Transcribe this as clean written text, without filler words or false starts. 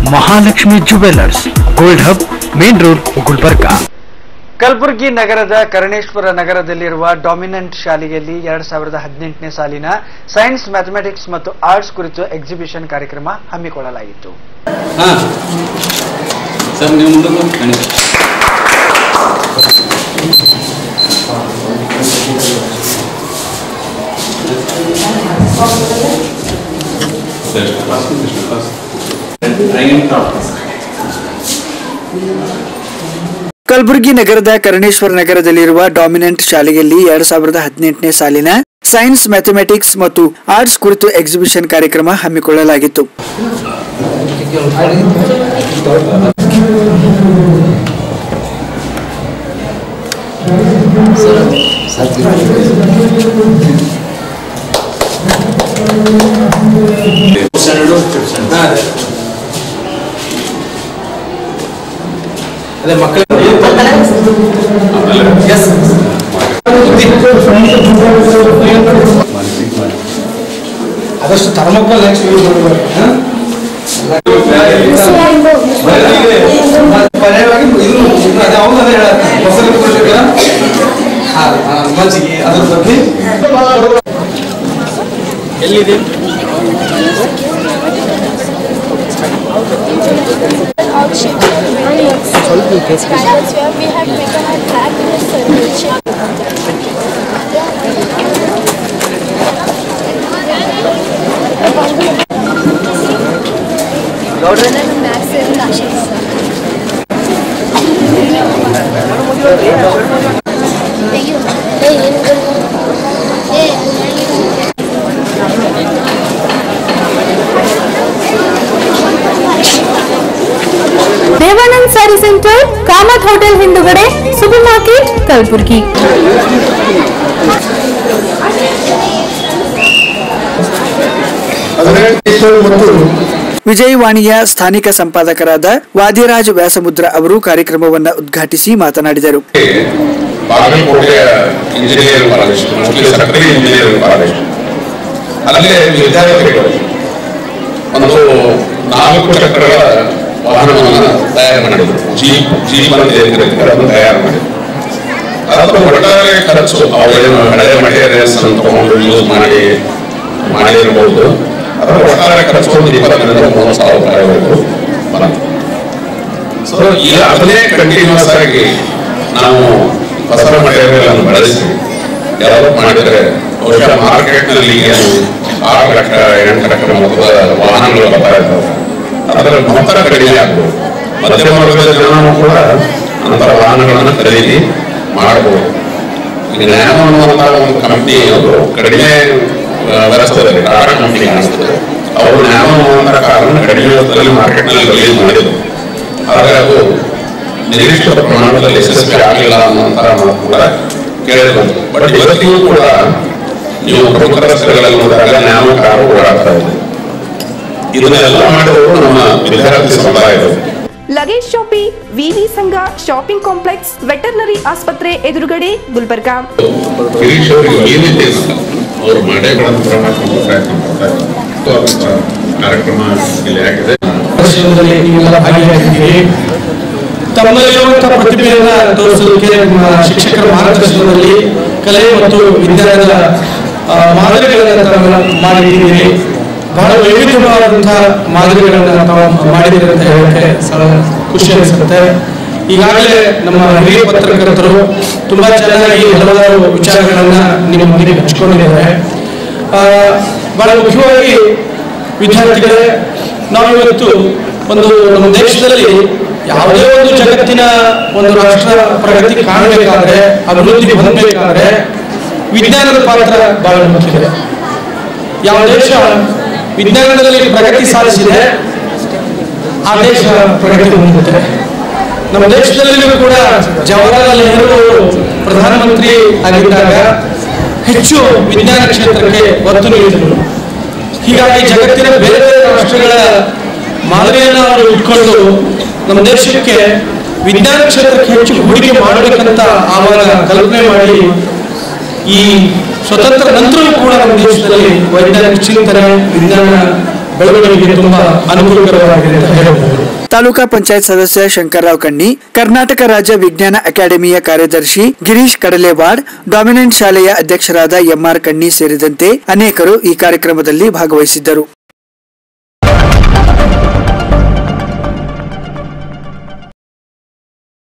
Mahalakshmi jewellers, gold hub, main road, Gulbarga. Kalaburagi ನಗರದ ಕರ್ಣೇಶ್ವರ ನಗರದಲ್ಲಿರುವ dominant ಶಾಲೆಯಲ್ಲಿ 2018ನೇ ಸಾಲಿನ ಸೈನ್ಸ್, ಮ್ಯಾಥಮೆಟಿಕ್ಸ್ ಮತ್ತು ಆರ್ಟ್ಸ್ ಕುರಿತು ಎಕ್ಸಿಬಿಷನ್ ಕಾರ್ಯಕ್ರಮ ಹಮ್ಮಿಕೊಳ್ಳಲಾಗಿತ್ತು. ಕಲಬುರಗಿ ನಗರದ ಕರ್ಣೇಶ್ವರ ನಗರದಲ್ಲಿರುವ ಡಾಮಿನೆಂಟ್ ಶಾಲೆಯಲ್ಲಿ 2018ನೇ ಸಾಲಿನ ಸೈನ್ಸ್, ಮ್ಯಾಥಮೆಟಿಕ್ಸ್ ಮತ್ತು ಆರ್ಟ್ಸ್ ಕುರಿತು ಎಕ್ಸಿಬಿಷನ್ ಕಾರ್ಯಕ್ರಮ ಹಮ್ಮಿಕೊಳ್ಳಲಾಗಿತ್ತು. ಅದೇ ಮಕ್ಕಳು ಆದಷ್ಟು ಥರ್ಮೋಕೋಲ್ ಯೂಸ್ ಮಜ್ಜಿಗೆ ಅದ್ರ ಬಗ್ಗೆ ಎಲ್ಲಿದೆ ದೇವಾನಂದ್ ಸ್ಯಾರಿ ಸೆಂಟರ್, ಕಾಮತ್ ಹೋಟೆಲ್ ಹಿಂದುಗಡೆ, ಸೂಪರ್ ಮಾರ್ಕೆಟ್, ಕಲಬುರಗಿ. ವಿಜಯವಾಣಿಯ ಸ್ಥಾನಿಕ ಸಂಪಾದಕರಾದ ವಾದಿರಾಜ್ ವ್ಯಾಸಮುದ್ರ ಅವರು ಕಾರ್ಯಕ್ರಮವನ್ನು ಉದ್ಘಾಟಿಸಿ ಮಾತನಾಡಿದರು. ಬಾಗಲಕೋಟೆಯ ಇಂಜಿನಿಯರಿಂಗ್ ಕಾಲೇಜ್, ಸರ್ಕಾರಿ ಇಂಜಿನಿಯರಿಂಗ್ ಕಾಲೇಜ್, ಅಲ್ಲೇ ವಿದ್ಯಾರ್ಥಿಗಳು ಒಂದು 4 ಚಕ್ರಗಳ ವಾಹನವನ್ನು ತಯಾರು ಮಾಡಿದರು. ಜೀಪ್ ಅಂತ ಅದನ್ನು ತಯಾರು ಮಾಡಿದರು. ಅದರ ಒಟ್ಟಾರೆ ಖರ್ಚು ಅವೇನು ಹಳೆಯ ಮಟೀರಿಯಲ್ಸ್ ಅನ್ನು ತಗೊಂಡು ಯೂಸ್ ಮಾಡಿರಬಹುದು. ಅದರ ಒಟ್ಟಾರೆ ಖರ್ಚು ಒಂದು 20,000-30,000 ರೂಪಾಯಿವರೆಗೂ ಬಂತು. ಸೊ ಈಗ ಅದನ್ನೇ ಕಂಟಿನ್ಯೂಸ್ ಆಗಿ ನಾವು ಹೊಸ ಮಟೀರಿಯಲ್ ಅನ್ನು ಬಳಸಿ ಡೆವಲಪ್ ಮಾಡಿದರೆ ಬಹುಶಃ ಮಾರ್ಕೆಟ್ನಲ್ಲಿ ಏನು 6 ಲಕ್ಷ 8 ಲಕ್ಷ ಮೊತ್ತದ ವಾಹನಗಳು ಬರ್ತಾ ಇದ್ದಾವೆ. ಅದರ ಮೊತ್ತ ಕಡಿಮೆ ಆಗ್ಬೋದು. ಮಧ್ಯಮ ವರ್ಗದ ಜನರು ಕೂಡ ಅಂತಹ ವಾಹನಗಳನ್ನು ಖರೀದಿ ಮಾಡಬಹುದು. ಈಗ ನ್ಯಾನೋ ಅನ್ನುವಂತಹ ಒಂದು ಕಂಪನಿ ಅವರು ಕಡಿಮೆ ವ್ಯವಸ್ಥೆಯಲ್ಲಿ ಟಾಟಾ ಕಂಪನಿ ಕಾಣಿಸ್ತದೆ. ಅವರು ನ್ಯಾನೋ ಅನ್ನುವಂತಹ ಕಾರಣ ಕಡಿಮೆ ವ್ಯವಸ್ಥೆಯಲ್ಲಿ ಮಾರ್ಕೆಟ್ನಲ್ಲಿ ರಿಲೀಸ್ ಮಾಡಿದರು. ಆದರೆ ಅದು ನಿರ್ದಿಷ್ಟ ಪ್ರಮಾಣದಲ್ಲಿ ಯಶಸ್ವಿ ಆಗಲಿಲ್ಲ ಅನ್ನುವಂತಹ ಮಾತು ಕೂಡ ಕೇಳಿ ಬಂತು. ಬಟ್ ಇವತ್ತಿಗೂ ಕೂಡ ನೀವು ಪ್ರಮುಖ ರಸ್ತೆಗಳಲ್ಲಿ ನೋಡಿದಾಗ ನ್ಯಾನೋ ಕಾರು ಓಡಾಡ್ತಾ ಇದೆ. ಇದನ್ನೆಲ್ಲ ಮಾಡಿದವರು ನಮ್ಮ ವಿದ್ಯಾರ್ಥಿ ಸಮುದಾಯದವರು. ಲಗೇಜ್ ಶಾಪಿ, ವಿವಿ ಸಂಘ, ಶಾಪಿಂಗ್ ಕಾಂಪ್ಲೆಕ್ಸ್, ವೆಟರ್ನರಿ ಆಸ್ಪತ್ರೆ ಎದುರುಗಡೆ, ಗುಲ್ಬರ್ಗಾ. ಗಿರೀಶ್ ಅವರಿಗೆ ಏನಿದೆ ಅವರು ಮಾಡೇ ಕಾರ್ಯಕ್ರಮ ಇಲ್ಲಿ ಆಗಿದೆ. ತಮ್ಮಲ್ಲಿರುವಂತಹ ಪ್ರತಿಭೆಯನ್ನ ತೋರಿಸೋದಕ್ಕೆ ಶಿಕ್ಷಕರ ಮಾರ್ಗದರ್ಶನದಲ್ಲಿ ಕಲೆ ಮತ್ತು ವಿಜ್ಞಾನದ ಮಾದರಿಗಳನ್ನು ಮಾಡಿದ್ದೀರಿ. ಬಹಳ ವೈವಿಧ್ಯವಾದಂತಹ ಮಾದರಿಗಳನ್ನು ತಾವು ಮಾಡಿದ್ದೀರಿ ಅಂತ ಹೇಳಕ್ಕೆ ಖುಷಿ ಅನಿಸುತ್ತೆ. ಈಗಾಗಲೇ ನಮ್ಮ ಹಿರಿಯ ಪತ್ರಕರ್ತರು ತುಂಬಾ ಚೆನ್ನಾಗಿ ಹಲವಾರು ವಿಚಾರಗಳನ್ನ ನಿಮ್ಮ ಮುಂದೆ ಹಂಚಿಕೊಂಡಿದ್ದಾರೆ. ಬಹಳ ಮುಖ್ಯವಾಗಿ ವಿದ್ಯಾರ್ಥಿಗಳೇ, ನಾವು ಇವತ್ತು ಒಂದು ನಮ್ಮ ದೇಶದಲ್ಲಿ ಯಾವುದೇ ಒಂದು ಜಗತ್ತಿನ ಒಂದು ರಾಷ್ಟ್ರ ಪ್ರಗತಿ ಕಾಣಬೇಕಾದ್ರೆ, ಅಭಿವೃದ್ಧಿ ಹೊಂದಬೇಕಾದ್ರೆ ವಿಜ್ಞಾನದ ಪಾತ್ರ ಬಹಳ ಮುಖ್ಯ ಇದೆ. ಯಾವ ದೇಶ ವಿಜ್ಞಾನದಲ್ಲಿ ಪ್ರಗತಿ ಸಾಧಿಸಿದೆ ಆ ದೇಶ ಪ್ರಗತಿ ಹೊಂದುತ್ತೆ. ನಮ್ಮ ದೇಶದಲ್ಲಿಯೂ ಕೂಡ ಜವಾಹರಲಾಲ್ ನೆಹರು ಪ್ರಧಾನಮಂತ್ರಿ ಆಗಿದ್ದಾಗ ಹೆಚ್ಚು ವಿಜ್ಞಾನ ಕ್ಷೇತ್ರಕ್ಕೆ ಒತ್ತು ನೀಡಿದರು. ಹೀಗಾಗಿ ಜಗತ್ತಿನ ಬೇರೆ ಬೇರೆ ರಾಷ್ಟ್ರಗಳ ಮಾದರಿಯನ್ನು ಅವರು ಇಟ್ಕೊಂಡು ನಮ್ಮ ದೇಶಕ್ಕೆ ವಿಜ್ಞಾನ ಕ್ಷೇತ್ರಕ್ಕೆ ಹೆಚ್ಚು ಹೂಡಿಕೆ ಮಾಡಬೇಕಂತ ಆವಾಗ ಕಲ್ಪನೆ ಮಾಡಿ ಈ ಸ್ವತಂತ್ರ ನಂತರವೂ ಕೂಡ ನಮ್ಮ ದೇಶದಲ್ಲಿ ವೈಜ್ಞಾನಿಕ ಚಿಂತನೆ, ವಿಜ್ಞಾನ ಬೆಳವಣಿಗೆಗೆ ತುಂಬಾ ಅನುಕೂಲಕರವಾಗಿದೆ ಅಂತ ಹೇಳಬಹುದು. ತಾಲೂಕಾ ಪಂಚಾಯತ್ ಸದಸ್ಯ ಶಂಕರರಾವ್ ಕಣ್ಣಿ, ಕರ್ನಾಟಕ ರಾಜ್ಯ ವಿಜ್ಞಾನ ಅಕಾಡೆಮಿಯ ಕಾರ್ಯದರ್ಶಿ ಗಿರೀಶ್ ಕಡಲೆವಾಡ್, ಡಾಮಿನೆಂಟ್ ಶಾಲೆಯ ಅಧ್ಯಕ್ಷರಾದ ಎಂಆರ್ ಕಣ್ಣಿ ಸೇರಿದಂತೆ ಅನೇಕರು ಈ ಕಾರ್ಯಕ್ರಮದಲ್ಲಿ ಭಾಗವಹಿಸಿದ್ದರು.